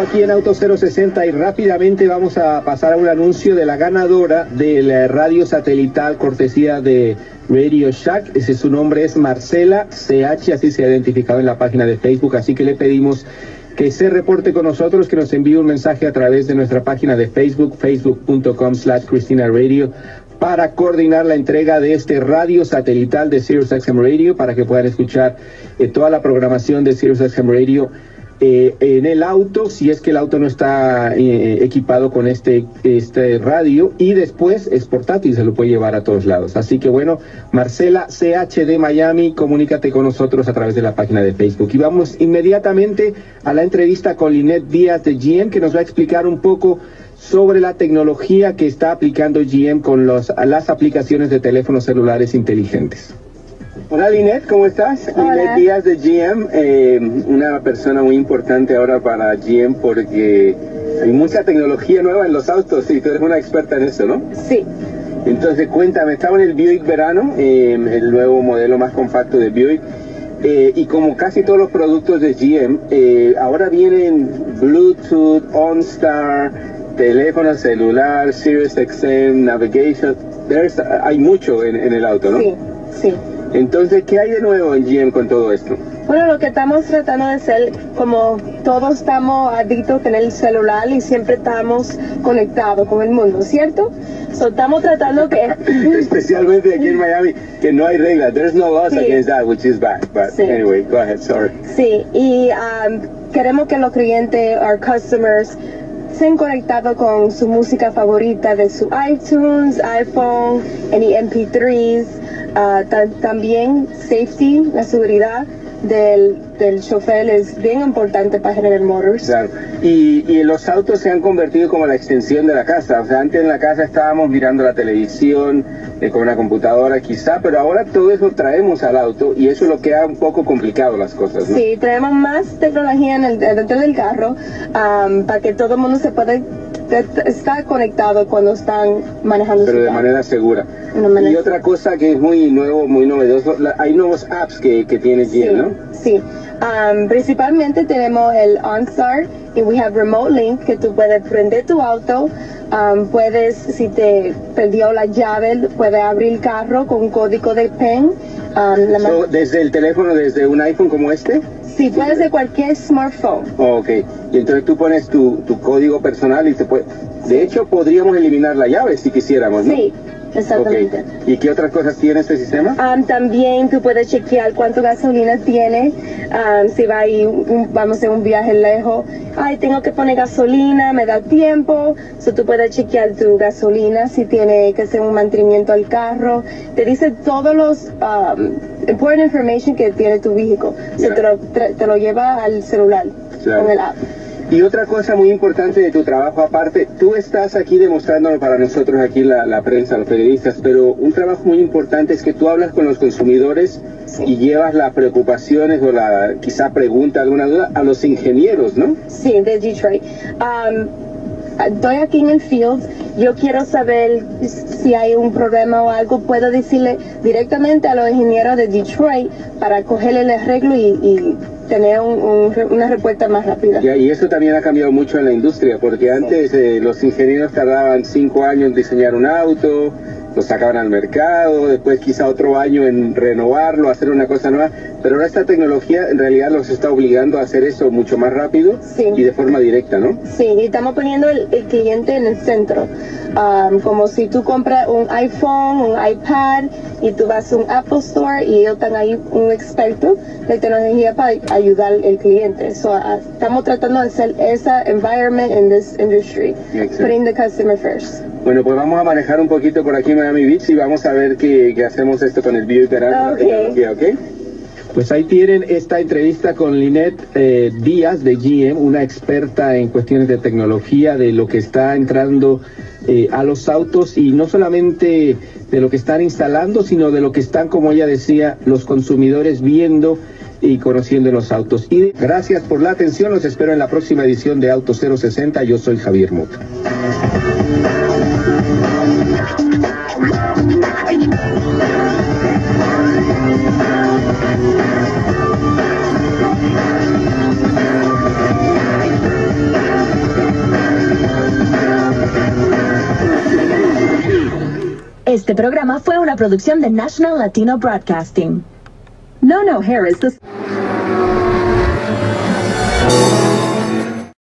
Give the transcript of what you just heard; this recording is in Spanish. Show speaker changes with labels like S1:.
S1: aquí en Auto 060 y rápidamente vamos a pasar a un anuncio de la ganadora del radio satelital cortesía de Radio Shack. Su nombre es Marcela CH, así se ha identificado en la página de Facebook, así que le pedimos que se reporte con nosotros, que nos envíe un mensaje a través de nuestra página de Facebook, facebook.com/Cristina Radio, para coordinar la entrega de este radio satelital de SiriusXM Radio, para que puedan escuchar toda la programación de SiriusXM Radio en el auto, si es que el auto no está equipado con este radio, y después es portátil, se lo puede llevar a todos lados. Así que bueno, Marcela CH de Miami, comunícate con nosotros a través de la página de Facebook. Y vamos inmediatamente a la entrevista con Lynette Díaz de GM, que nos va a explicar un poco sobre la tecnología que está aplicando GM con las aplicaciones de teléfonos celulares inteligentes. Hola Lynette, ¿cómo estás?
S2: Hola.
S1: Lynette Díaz de GM, una persona muy importante ahora para GM porque hay mucha tecnología nueva en los autos y tú eres una experta en eso, ¿no?
S2: Sí.
S1: Entonces cuéntame, estaba en el Buick Verano, el nuevo modelo más compacto de Buick, y como casi todos los productos de GM, ahora vienen Bluetooth, OnStar, teléfono celular, SiriusXM, Navigation, hay mucho en el auto, ¿no?
S2: Sí, sí.
S1: Entonces, ¿qué hay de nuevo en GM con todo esto?
S2: Bueno, lo que estamos tratando de hacer, como todos estamos adictos en el celular y siempre estamos conectados con el mundo, ¿cierto? Estamos tratando que...
S1: Especialmente aquí en Miami, que no hay reglas. There's no laws against that, which is bad. But
S2: sí.
S1: Anyway, go ahead, sorry.
S2: Sí, y queremos que los clientes, our customers, estén conectados con su música favorita de su iTunes, iPhone, any MP3s. También safety, la seguridad del chofer es bien importante para General Motors.
S1: Claro. Y los autos se han convertido como la extensión de la casa. O sea, antes en la casa estábamos mirando la televisión con una computadora quizá, pero ahora todo eso traemos al auto y eso es lo que ha un poco complicado las cosas, ¿no?
S2: Sí, traemos más tecnología dentro del carro para que todo el mundo se pueda estar conectado cuando están manejando
S1: pero
S2: su
S1: de
S2: carro.
S1: manera segura.
S2: Y
S1: otra cosa que es muy nuevo, muy novedoso, hay nuevos apps que tiene GM,
S2: sí,
S1: ¿no?
S2: Sí, principalmente tenemos el OnStar y we have Remote Link, que tú puedes prender tu auto, puedes, si te perdió la llave, puedes abrir el carro con un código de PIN.
S1: Desde el teléfono, desde un iPhone como este.
S2: Sí, puedes de cualquier smartphone.
S1: Ok, y entonces tú pones tu código personal y te puede... De hecho, podríamos eliminar la llave si quisiéramos, ¿no?
S2: Sí, exactamente.
S1: Okay. ¿Y qué otras cosas tiene este sistema?
S2: También tú puedes chequear cuánto gasolina tiene, si va a ir, vamos a hacer un viaje lejos, tengo que poner gasolina, me da tiempo, tú puedes chequear tu gasolina, si tiene que hacer un mantenimiento al carro, te dice todos los important information que tiene tu vehículo, te lo lleva al celular, con el app.
S1: Y otra cosa muy importante de tu trabajo aparte, tú estás aquí demostrándolo para nosotros aquí la prensa, los periodistas, pero un trabajo muy importante es que tú hablas con los consumidores y llevas las preocupaciones o quizá pregunta, alguna duda a los ingenieros, ¿no?
S2: Sí, de Detroit. Estoy aquí en el field, yo quiero saber si hay un problema o algo, puedo decirle directamente a los ingenieros de Detroit para cogerle el arreglo y tener una respuesta más rápida.
S1: Y eso también ha cambiado mucho en la industria, porque antes los ingenieros tardaban 5 años en diseñar un auto, lo sacaban al mercado, después quizá otro año en renovarlo, hacer una cosa nueva, pero ahora esta tecnología en realidad los está obligando a hacer eso mucho más rápido y de forma directa, ¿no?
S2: Sí, y estamos poniendo el cliente en el centro, como si tú compras un iPhone, un iPad, y tú vas a un Apple Store y ellos están ahí un experto de tecnología para ayudar al cliente. Estamos tratando de hacer esa environment in this industry, putting the customer first.
S1: Bueno, pues vamos a manejar un poquito por aquí en Miami Beach y vamos a ver que hacemos esto con el Buick Verano. ¿Ok? Pues ahí tienen esta entrevista con Lynette Díaz de GM, una experta en cuestiones de tecnología, de lo que está entrando a los autos y no solamente de lo que están instalando, sino de lo que están, como ella decía, los consumidores viendo y conociendo en los autos. Y gracias por la atención, los espero en la próxima edición de Auto 060. Yo soy Javier Mota.
S3: Este programa fue una producción de National Latino Broadcasting.
S2: No, Harris.